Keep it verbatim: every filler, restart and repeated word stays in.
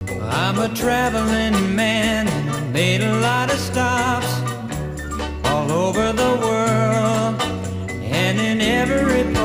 I'm a traveling man, made a lot of stops all over the world, and in every